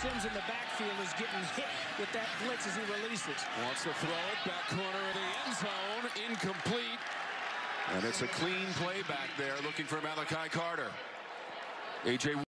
Sims in the backfield is getting hit with that blitz as he releases. Wants to throw it, back corner of the end zone, incomplete. And it's a clean play back there, looking for Malachi Carter. A.J.